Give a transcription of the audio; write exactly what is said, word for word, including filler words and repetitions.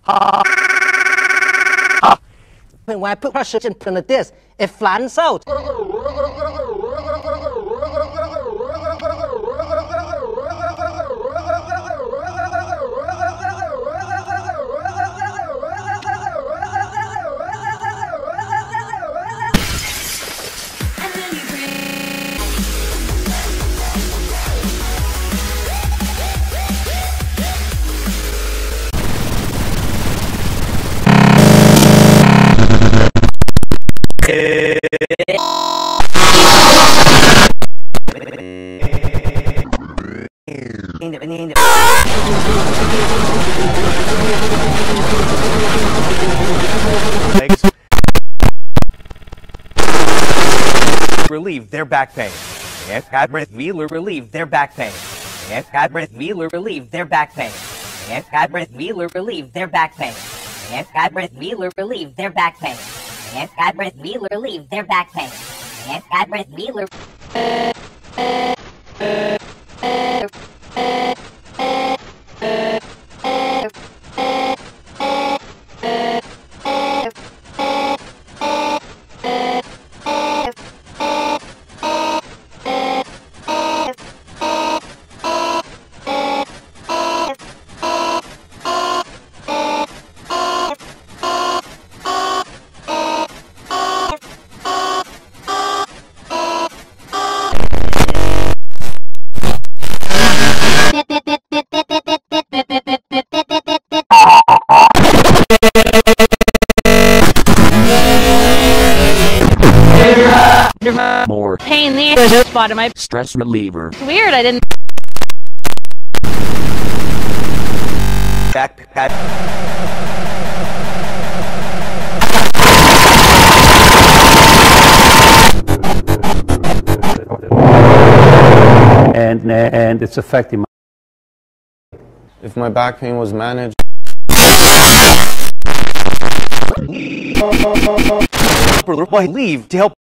When I put pressure on the disc, it flattens out. Relieve their back pain. If Admirth Wheeler relieve their back pain. If Admirth Wheeler relieve their back pain. If Admirth Wheeler relieve their back pain. If Admirth Wheeler relieve their back pain. If Admirth Wheeler relieve their back pain. If Admirth Wheeler more pain in the spot of my stress reliever. It's weird, I didn't. back pad. And, and it's affecting my... If my back pain was managed, Leave to help